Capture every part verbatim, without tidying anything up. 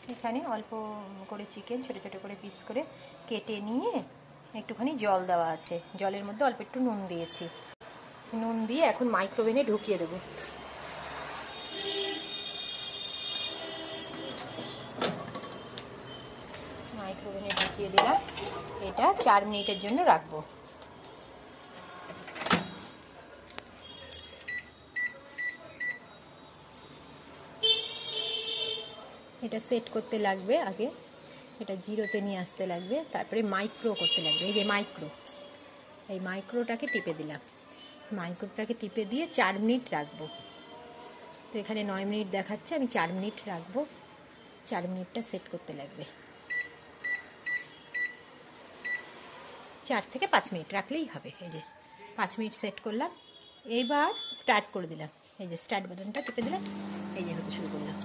এখানে অল্প করে চিকেন ছোটো ছোটো করে পিস করে কেটে নিয়ে একটুখানি জল দেওয়া আছে, জলের মধ্যে অল্প একটু নুন দিয়েছি, নুন দিয়ে এখন মাইক্রোওভেনে ঢুকিয়ে দেবো। মাইক্রোওভেনে ঢুকিয়ে দিলাম, এটা চার মিনিটের জন্য রাখবো। এটা সেট করতে লাগবে, আগে এটা জিরোতে নিয়ে আসতে লাগবে, তারপরে মাইক্রো করতে লাগবে। এই যে মাইক্রো, এই মাইক্রোটাকে টিপে দিলাম, মাইক্রোটাকে টিপে দিয়ে চার মিনিট রাখবো। তো এখানে নয় মিনিট দেখাচ্ছে, আমি চার মিনিট রাখবো, চার মিনিটটা সেট করতে লাগবে। চার থেকে পাঁচ মিনিট রাখলেই হবে। এই যে পাঁচ মিনিট সেট করলাম, এইবার স্টার্ট করে দিলাম, এই যে স্টার্ট বাটনটা টিপে দিলাম, এই যে হতে শুরু করলাম।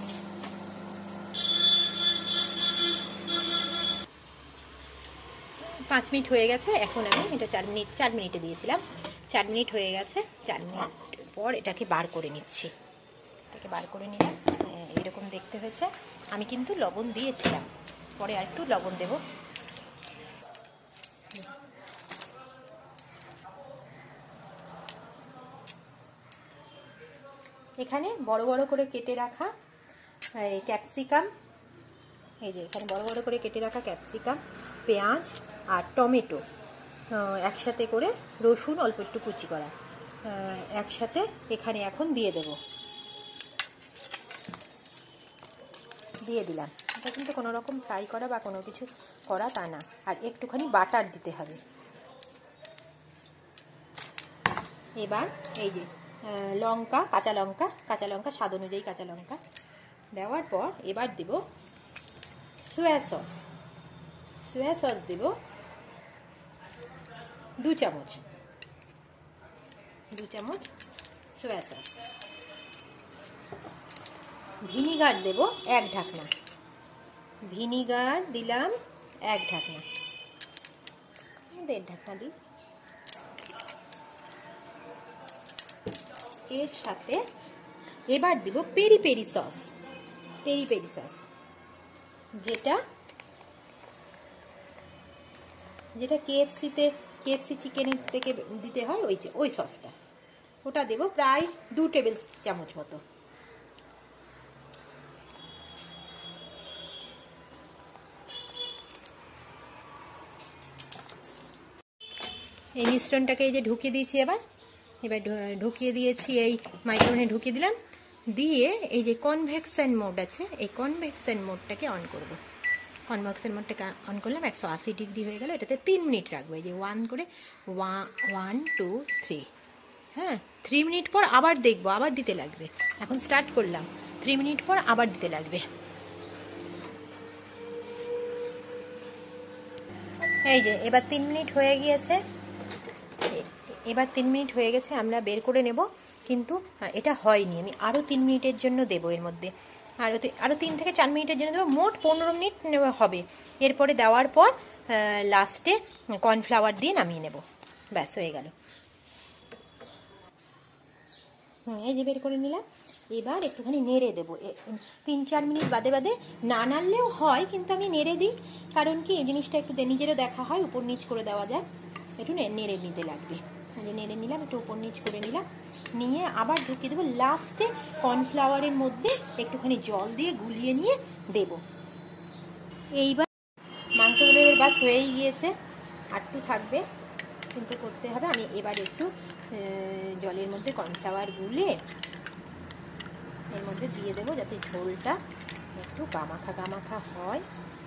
পাঁচ মিনিট হয়ে গেছে, এখন আমি এটা চার মিনিট চার মিনিটে দিয়েছিলাম, চার মিনিট হয়ে গেছে, চার মিনিট পর এটাকে বার করে নিচ্ছি। এটাকে বার করে নিলাম, এরকম দেখতে হয়েছে। আমি কিন্তু লবণ দিয়েছিলাম, পরে আর একটু লবণ দেব। এখানে বড় বড় করে কেটে রাখা ক্যাপসিকাম, এই যে এখানে বড় বড় করে কেটে রাখা ক্যাপসিকাম, পেঁয়াজ আর টমেটো একসাথে করে, রসুন অল্প একটু কুচি করা একসাথে এখানে এখন দিয়ে দেব, দিয়ে দিলাম। এটা কিন্তু কোনো রকম ফ্রাই করা বা কোনো কিছু করা তা না, আর একটুখানি বাটার দিতে হবে। এবার এই যে লঙ্কা, কাঁচা লঙ্কা, কাঁচা লঙ্কা স্বাদ অনুযায়ী কাঁচা লঙ্কা দেওয়ার পর এবার দেব সোয়া সস, সোয়া সস দেব দু চামচ, দু চামচ সোয়া সস। ভিনিগার দেব এক ঢাকনা, ভিনিগার দিলাম এক ঢাকনা, দেড় ঢাকনা দিই। এর সাথে এবার দিব peri peri sauce, peri peri sauce, যেটা যেটা কেএফসিতে কেএফসি চিকেনের থেকে দিতে হয়, ওই যে ওই সসটা, ওটা দেব প্রায় দু টেবিল চামচ মতো। এই মিশ্রণটাকে এই যে ঢুকিয়ে দিয়েছি, এবার এবার ঢুকিয়ে দিয়েছি, এই মাইক্রোওভেনে ঢুকিয়ে দিলাম, দিয়ে এই যে কনভেকশন মোড আছে, এই কনভেকশন মোডটাকে অন করব। কনভেকশন মোডটাকে অন করলাম, একশো আশি ডিগ্রি হয়ে গেল, এটাতে তিন মিনিট রাখবো। এই যে ওয়ান করে ওয়ান টু থ্রি, হ্যাঁ থ্রি মিনিট পর আবার দেখবো, আবার দিতে লাগবে। এখন স্টার্ট করলাম, থ্রি মিনিট পর আবার দিতে লাগবে। এই যে এবার তিন মিনিট হয়ে গিয়েছে, এবার তিন মিনিট হয়ে গেছে, আমরা বের করে নেব। কিন্তু এটা হয়নি, আমি আরও তিন মিনিটের জন্য দেবো এর মধ্যে, আরও আরও তিন থেকে চার মিনিটের জন্য দেবো, মোট পনেরো মিনিট হবে। এরপরে দেওয়ার পর লাস্টে কর্নফ্লাওয়ার দিয়ে নামিয়ে নেব, ব্যাস হয়ে গেল। হুম, এই যে বের করে নিলাম, এবার একটুখানি নেড়ে দেবো, তিন চার মিনিট বাদে বাদে, না নাড়লেও হয়, কিন্তু আমি নেড়ে দিই, কারণ কি এই জিনিসটা একটু নিজেরও দেখা হয়, উপর নিচ করে দেওয়া যায়, একটু নেড়ে নিতে লাগবে। নেড়ে নিলাম, একটু উপর নিচ করে নিলাম, নিয়ে আবার ঢুকিয়ে দেবো। লাস্টে কর্নফ্লাওয়ারের মধ্যে একটুখানি জল দিয়ে গুলিয়ে নিয়ে দেব। এইবার মাংসগুলো এবার বাস হয়েই গিয়েছে, আরটু থাকবে, কিন্তু করতে হবে। আমি এবার একটু জলের মধ্যে কর্নফ্লাওয়ার গুলে এর মধ্যে দিয়ে দেবো, যাতে ঝোলটা একটু গামাখা গামাখা হয়।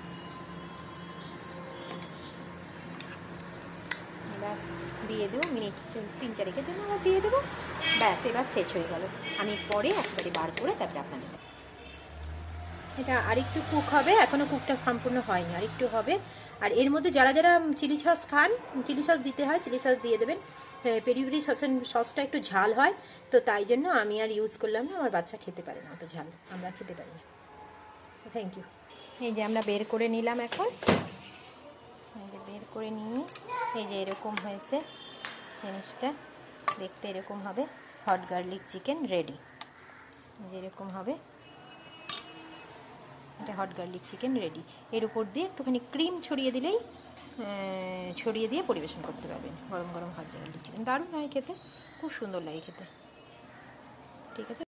এবার দিয়ে দেবো, মিনিট তিন চারেকের জন্য আবার দিয়ে দেবো, ব্যাস এবার শেষ হয়ে গেল। আমি পরে একবারে বার করে তারপরে আপনাদের, এটা আরেকটু কুক হবে, এখনও কুকটা সম্পূর্ণ হয়নি, আরেকটু হবে। আর এর মধ্যে যারা যারা চিলি সস খান, চিলি সস দিতে হয়, চিলি সস দিয়ে দেবেন। পেরি পেরি সসের সসটা একটু ঝাল হয়, তো তাই জন্য আমি আর ইউজ করলাম না, আমার বাচ্চা খেতে পারে না অত ঝাল, আমরা খেতে পারি না। Thank you. এই যে আমরা বের করে নিলাম, এখন এই যে বের করে নিয়ে এই যে এরকম হয়েছে জিনিসটা, দেখতে এরকম হবে। হট গার্লিক চিকেন রেডি, যেরকম হবে এটা হট গার্লিক চিকেন রেডি। এর উপর দিয়ে একটুখানি ক্রিম ছড়িয়ে দিলেই ছড়িয়ে দিয়ে পরিবেশন করতে পারবেন গরম গরম হট গার্লিক চিকেন। দারুণ হয় খেতে, খুব সুন্দর লাগে খেতে। ঠিক আছে।